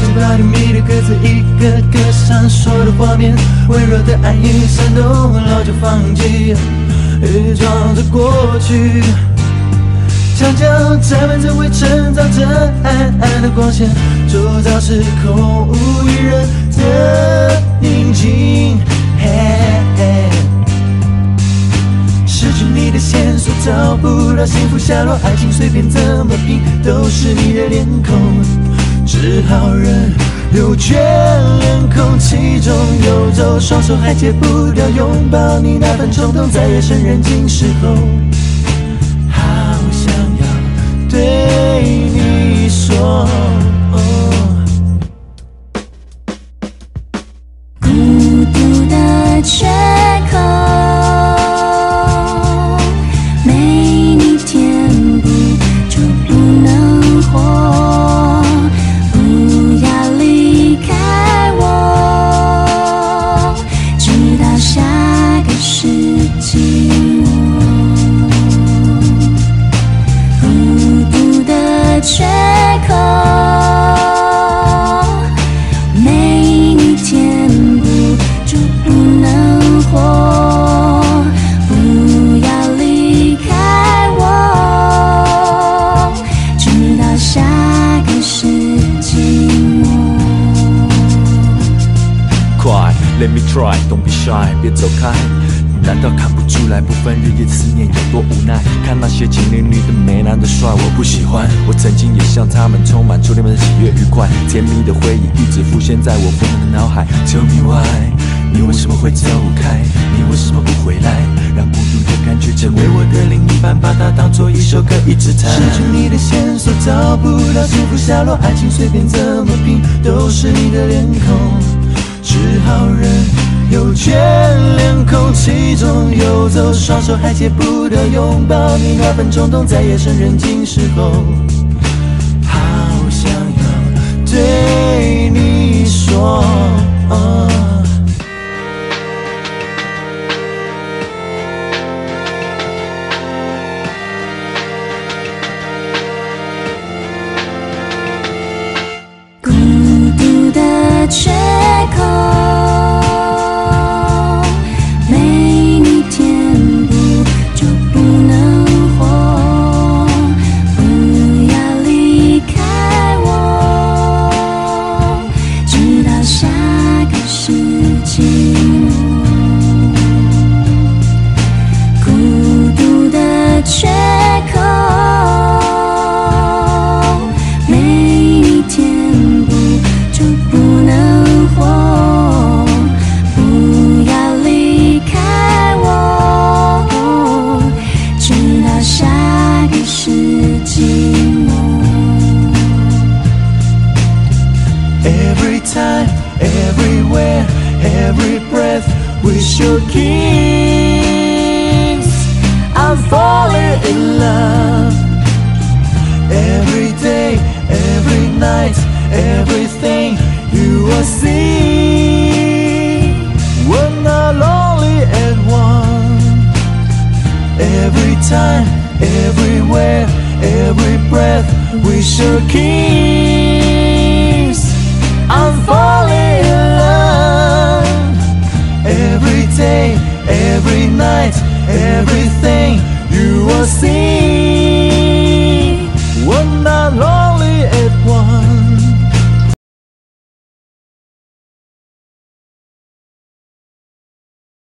把你迷的歌词一个个闪烁的画面，温柔的暗影闪动，老旧放弃，伪装着过去。墙角载满着未成长着暗暗的光线，周遭是空无一人的宁静。失去你的线索，找不到幸福下落，爱情随便怎么拼，都是你的脸孔，只好任由眷恋空气中游走，双手还戒不掉拥抱你那份冲动，在夜深人静时候，好想要对你说。 孤独的缺口，没你填补就不能活，不要离开我，直到下个世纪末。孤独的缺口，没你填补就不能活，不要离开我，直到下个世纪末。 快 ，Let me try， don't be shy， 别走开。难道看不出来不分日夜思念有多无奈？看那些情侣女的美，男的帅，我不喜欢。我曾经也像他们充满初恋般的喜悦愉快，甜蜜的回忆一直浮现在我疯狂的脑海。Tell me why， 你为什么会走开？你为什么不回来？让孤独的感觉成为我的另一半，把它当作一首歌一直弹。 失去你的线索，找不到幸福下落，爱情随便怎么拼，都是你的脸孔，只好任由眷恋空气中游走，双手还戒不掉拥抱你那份冲动，在夜深人静时候，好想要对你说。 孤独的缺口，没你填补就不能活，不要离开我，直到下个世纪末。孤独的缺口，没你填补就不能活，不要离开我，直到下个世纪末。 Every time, everywhere, every breath, with your kiss, I'm falling in love. Every day, every night, everything you will see. We're not lonely at one. Every time, everywhere, every breath, with your kiss.